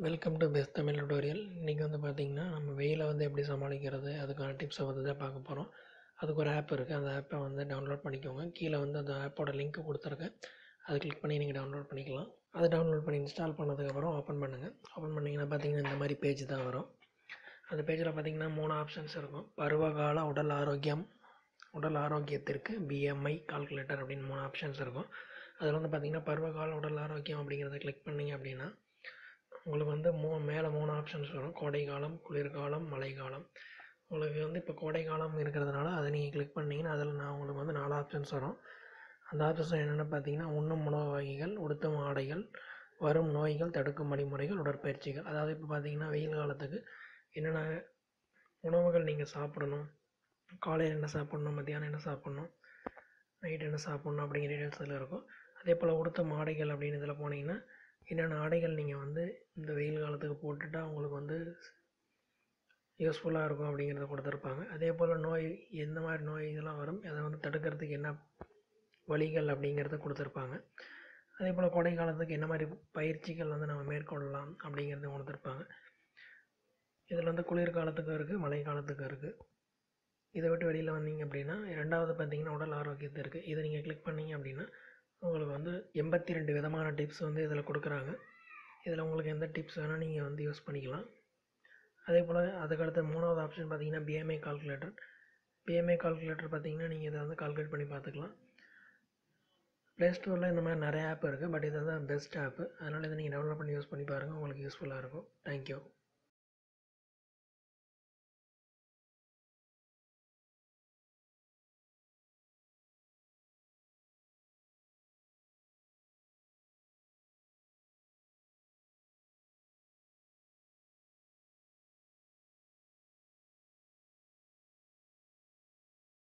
Welcome to best Tamil tutorial. இன்றைக்கி வந்து பார்த்திங்கன்னா நம்ம வெயிலை வந்து எப்படி சமாளிக்கிறது அதுக்கான டிப்ஸை வந்து தான் பார்க்க போகிறோம். அதுக்கு ஒரு ஆப் இருக்குது. அந்த ஆப்பை வந்து டவுன்லோட் பண்ணிக்கோங்க. கீழே வந்து அந்த ஆப்போட லிங்க் கொடுத்துருக்கேன். அதை கிளிக் பண்ணி நீங்கள் டவுன்லோட் பண்ணிக்கலாம். அதை டவுன்லோட் பண்ணி இன்ஸ்டால் பண்ணதுக்கப்புறம் ஓப்பன் பண்ணுங்கள். ஓப்பன் பண்ணிங்கன்னா பார்த்தீங்கன்னா இந்த மாதிரி பேஜ் தான் வரும். அந்த பேஜில் பார்த்திங்கன்னா 3 ஆப்ஷன்ஸ் இருக்கும். பருவகால உடல் ஆரோக்கியத்திற்கு பிஎம்ஐ கால்குலேட்டர் அப்படின்னு 3 ஆப்ஷன்ஸ் இருக்கும். அதில் வந்து பார்த்திங்கன்னா பருவகால உடல் ஆரோக்கியம் அப்படிங்கிறத கிளிக் பண்ணிங்க அப்படின்னா உங்களுக்கு வந்து மேலே 3 ஆப்ஷன்ஸ் வரும். கோடைக்காலம், குளிர்காலம், மழைக்காலம். உங்களுக்கு வந்து இப்போ கோடைக்காலம் இருக்கிறதுனால அதை நீங்கள் கிளிக் பண்ணிங்கன்னா அதில் உங்களுக்கு வந்து 4 ஆப்ஷன்ஸ் வரும். அந்த ஆப்ஷன்ஸ் என்னென்னு பார்த்தீங்கன்னா உண்ணும் உணவு வகைகள், உடுத்தும் ஆடைகள், வரும் நோய்கள், தடுக்கும் வழிமுறைகள், உடற்பயிற்சிகள். அதாவது இப்போ பார்த்தீங்கன்னா வெயில் காலத்துக்கு என்னென்ன உணவுகள் நீங்கள் சாப்பிடணும், காலையில் என்ன சாப்பிட்ணும், மத்தியானம் என்ன சாப்பிட்ணும், நைட் என்ன சாப்பிட்ணும் அப்படிங்கிற டீட்டெயில்ஸ் இதில் இருக்கும். அதே போல் உடுத்தும் ஆடைகள் அப்படின்னு இதில் போனீங்கன்னா என்னென்ன ஆடைகள் நீங்கள் வந்து இந்த வெயில் காலத்துக்கு போட்டுட்டா உங்களுக்கு வந்து யூஸ்ஃபுல்லாக இருக்கும் அப்படிங்கிறத கொடுத்துருப்பாங்க. அதே போல் நோய் எந்த மாதிரி நோய் இதெல்லாம் வரும், அதை வந்து தடுக்கிறதுக்கு என்ன வழிகள் அப்படிங்கிறத கொடுத்துருப்பாங்க. அதே போல் கோடை காலத்துக்கு என்ன மாதிரி பயிற்சிகள் வந்து நம்ம மேற்கொள்ளலாம் அப்படிங்கிறத கொடுத்துருப்பாங்க. இதில் வந்து குளிர்காலத்துக்கும் இருக்குது, மழை காலத்துக்கும் இருக்குது. இதை விட்டு வெளியில் வந்தீங்க அப்படின்னா 2வது பார்த்தீங்கன்னா உடல் ஆரோக்கியத்தை இருக்குது. இதை நீங்கள் கிளிக் பண்ணிங்க அப்படின்னா உங்களுக்கு வந்து 82 விதமான டிப்ஸ் வந்து இதில் கொடுக்குறாங்க. இதில் உங்களுக்கு எந்த டிப்ஸ் வேணால் நீங்கள் வந்து யூஸ் பண்ணிக்கலாம். அதே போல் அதுக்கடுத்து 3வது ஆப்ஷன் பார்த்தீங்கன்னா பிஎம்ஐ கால்குலேட்டர். பிஎம்ஐ கால்குலேட்டர் பார்த்தீங்கன்னா நீங்கள் இதை வந்து கால்குலேட் பண்ணி பார்த்துக்கலாம். ப்ளே ஸ்டோரில் இந்த மாதிரி நிறைய ஆப் இருக்குது. பட் இது தான் பெஸ்ட் ஆப்பு. அதனால் இதை நீங்கள் டவுன்லோட் பண்ணி யூஸ் பண்ணி பாருங்கள். உங்களுக்கு யூஸ்ஃபுல்லாக இருக்கும். தேங்க்யூ.